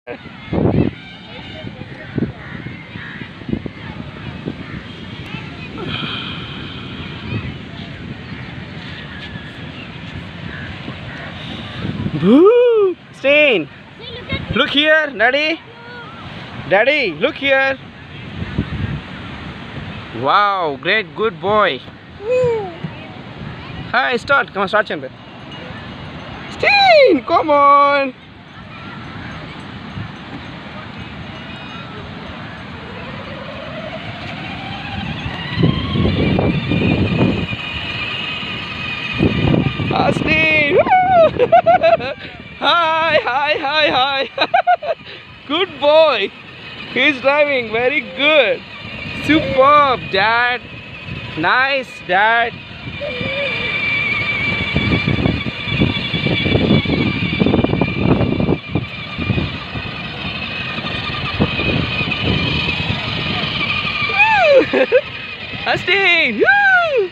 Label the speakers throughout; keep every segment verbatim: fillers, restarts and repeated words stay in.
Speaker 1: Boo! Stain! Look here, Daddy! Daddy, look here! Wow, great, good boy! Hi, start! Come on, start, Chandra! Stain! Come on! Austin! Hi, hi, hi, hi! Good boy! He's driving very good! Superb, Dad! Nice, Dad! Austin! Woo!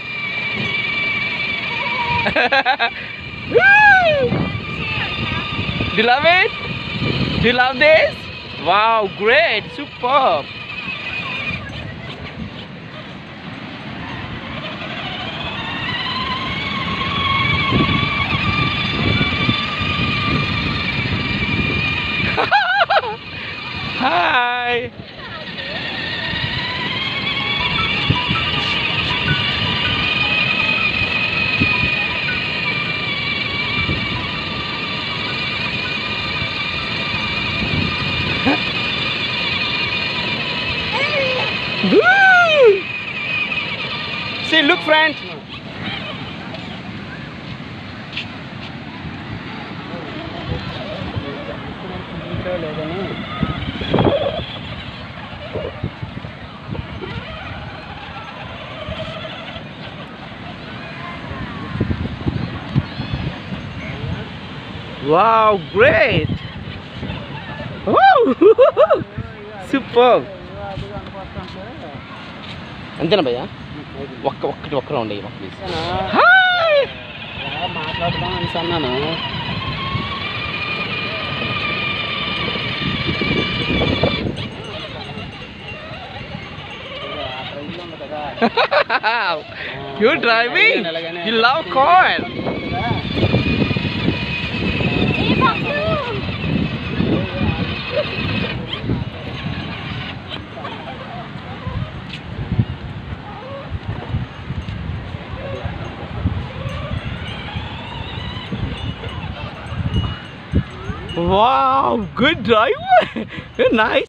Speaker 1: Woo! Do you love it? Do you love this? Wow, great, superb. Hi. Woo! See, look, friend. Wow, great! Wow! Superb! అంతేనా భయ్యా ఒక్క ఒక్కటి ఒక్క round అయ్యా please. Hi మాట్లాడదాం అని అన్నాను. You driving? You love car? Wow, good driver. Nice.